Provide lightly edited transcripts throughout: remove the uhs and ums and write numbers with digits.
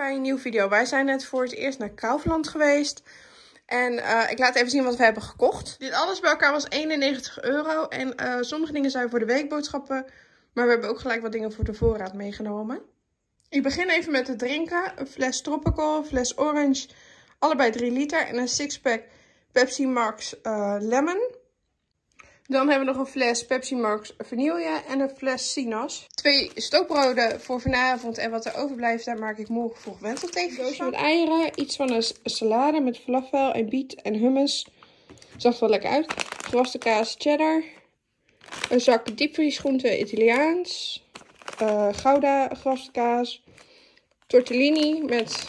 bij een nieuwe video. Wij zijn net voor het eerst naar Kaufland geweest. En ik laat even zien wat we hebben gekocht. Dit alles bij elkaar was €91. En sommige dingen zijn voor de weekboodschappen. Maar we hebben ook gelijk wat dingen voor de voorraad meegenomen. Ik begin even met het drinken. Een fles Tropical, een fles Orange. Allebei 3 liter. En een sixpack Pepsi Max Lemon. Dan hebben we nog een fles Pepsi Max Vanille en een fles Sinaas. 2 stookbroden voor vanavond en wat er overblijft, daar maak ik morgen vroeg wentelthee van. Een doosje met eieren, iets van een salade met falafel en biet en hummus. Zag er wel lekker uit. Gewaste kaas cheddar. Een zak diepvriesgroenten Italiaans. Gouda gewaste kaas. Tortellini met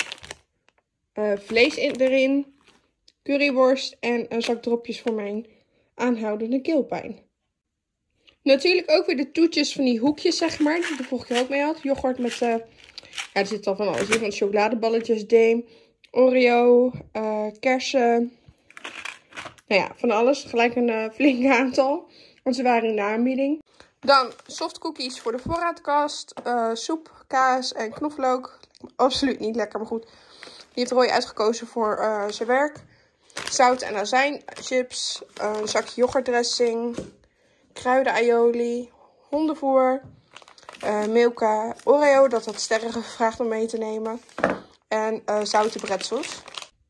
vlees erin. Curryworst en een zak dropjes voor mijn aanhoudende keelpijn. Natuurlijk ook weer de toetjes van die hoekjes, zeg maar. Die ik de vorige keer ook mee had. Yoghurt met, ja, er zit al van alles in. Van chocoladeballetjes, deem, Oreo, kersen. Nou ja, van alles. Gelijk een flink aantal. Want ze waren in de aanbieding. Dan softcookies voor de voorraadkast. Soep, kaas en knoflook. Absoluut niet lekker, maar goed. Die heeft Roy uitgekozen voor zijn werk. Zout en azijn, chips, een zakje yoghurtdressing, kruiden aioli, hondenvoer, Milka, Oreo, dat had Sterren gevraagd om mee te nemen, en zoute pretzels.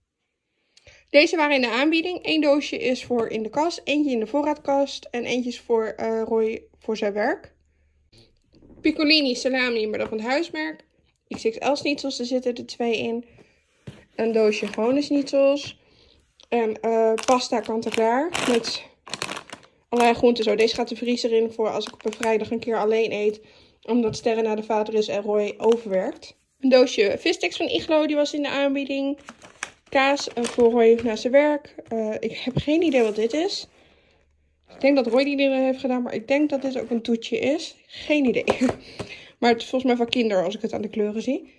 Deze waren in de aanbieding. 1 doosje is voor in de kast, eentje in de voorraadkast en eentje is voor Roy voor zijn werk. Piccolini salami, maar dan van het huismerk. XXL schnitzels, er zitten er 2 in. Een doosje gewone schnitzels. En pasta kant-en-klaar met allerlei groenten zo. Deze gaat de vriezer in voor als ik op een vrijdag een keer alleen eet. Omdat Sterren naar de vader is en Roy overwerkt. Een doosje vissticks van Iglo, die was in de aanbieding. Kaas voor Roy naar zijn werk. Ik heb geen idee wat dit is. Ik denk dat Roy die erin heeft gedaan, maar ik denk dat dit ook een toetje is. Geen idee. Maar het is volgens mij van Kinder als ik het aan de kleuren zie.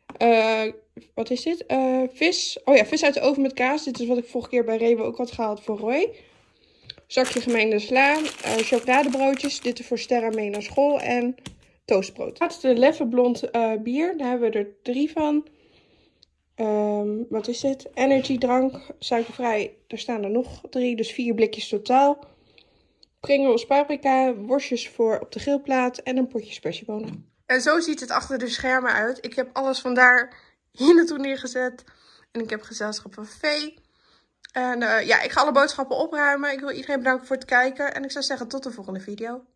Wat is dit? Vis. Oh ja, vis uit de oven met kaas. Dit is wat ik vorige keer bij Rewe ook had gehaald voor Roy. Zakje gemengde sla. Chocoladebroodjes. Dit is voor Sterren mee naar school. En toastbrood. Laatste Leffe blond bier. Daar hebben we er 3 van. Wat is dit? Energy drank. Suikervrij. Daar staan er nog 3. Dus 4 blikjes totaal. Pringles paprika. Worstjes voor op de grillplaat. En een potje spersiebonen. En zo ziet het achter de schermen uit. Ik heb alles vandaar hier naartoe neergezet. En ik heb gezelschap van Vee. En ja, ik ga alle boodschappen opruimen. Ik wil iedereen bedanken voor het kijken. En ik zou zeggen tot de volgende video.